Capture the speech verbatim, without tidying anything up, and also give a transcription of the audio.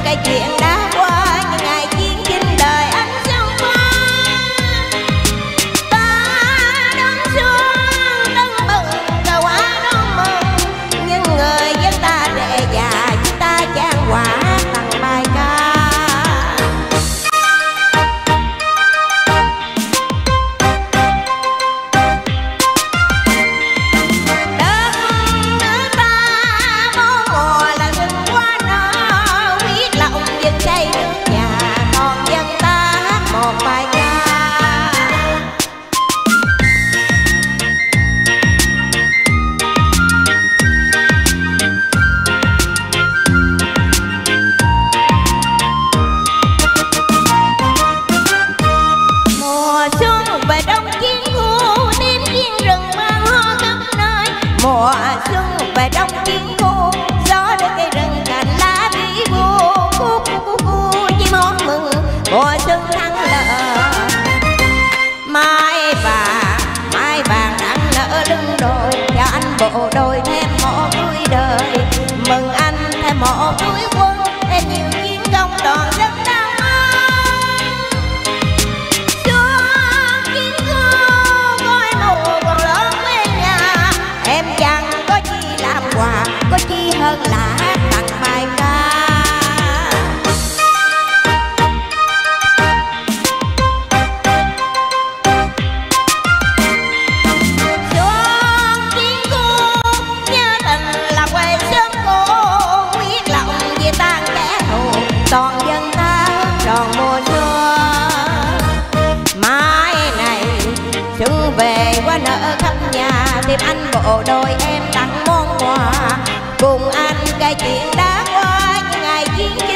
cái chuyện đã qua những ngày chiến chinh đời anh sông pha. Ta đón xuân tưng bừng cờ quả đón mừng, nhưng người dân ta để già chúng ta chan hòa tặng bài ca. Mùa xuân về đông chiến khu, gió đưa cây rừng cành lá bí bu, cu cu cu cu chim hót mừng mùa xuân thắng lợi. Mai vàng mai vàng đang nở lưng đồi, cho anh bộ đôi thêm một tuổi đời, mừng anh thêm một tuổi quân, thêm nhiều chiến công toàn dân đang có chi hơn là hát tặng bài ca. Xuân chiến khu nhớ tình là quê sớm cô, quyết lòng về tan kẻ thù, toàn dân ta tròn mùa xuân. Mai này xuân về qua nợ khắp nhà, tìm anh bộ đôi em tặng món quà, cùng anh cái chuyện đã qua những ngày chiến